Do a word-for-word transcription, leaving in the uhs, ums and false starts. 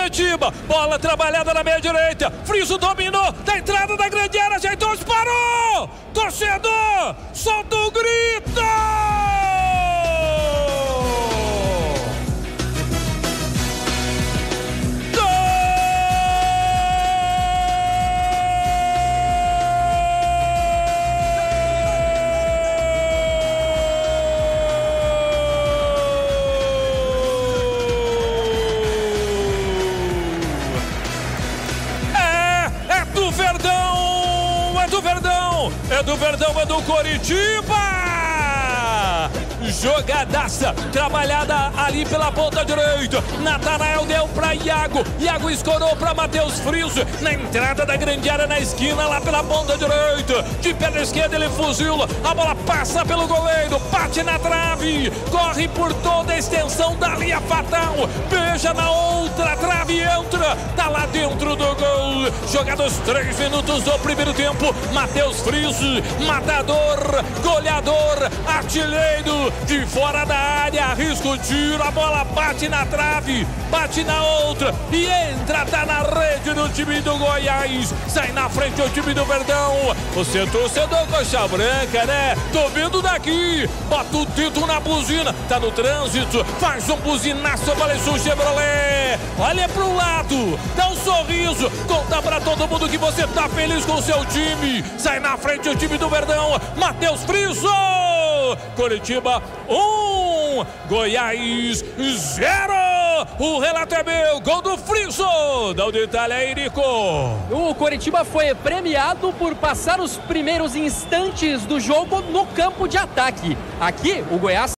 Coritiba, bola trabalhada na meia direita, Friso dominou, da entrada da grande área, ajeitou, disparou! Torcedor, solta o grito! Verdão, é do Verdão, é do Verdão, é do Coritiba! Jogadaça, trabalhada ali pela ponta direita, Natanael deu pra Iago, Iago escorou pra Matheus Friso, na entrada da grande área na esquina, lá pela ponta direita, de perna esquerda ele fuzila, a bola passa pelo goleiro, bate na trave, corre por toda a extensão da linha fatal, beija na outra trave, entra, tá lá dentro do gol, jogados três minutos do primeiro tempo, Matheus Friso, matador, goleador, artilheiro, de fora da área, arrisca o tiro, a bola bate na trave, bate na outra e entra, tá na rede do time do Goiás, sai na frente o time do Verdão, você é torcedor coxa branca, né? Tô vendo daqui, bota o dedo na buzina, tá no trânsito, faz um buzinaço, Valesson Chevrolet, olha pro lado, dá um sorriso, conta pra todo mundo que você tá feliz com o seu time, sai na frente o time do Verdão, Matheus Friso! Coritiba um, Goiás zero. O relato é meu, gol do Friso. Dá o detalhe aí, Nico. O Coritiba foi premiado por passar os primeiros instantes do jogo no campo de ataque. Aqui, o Goiás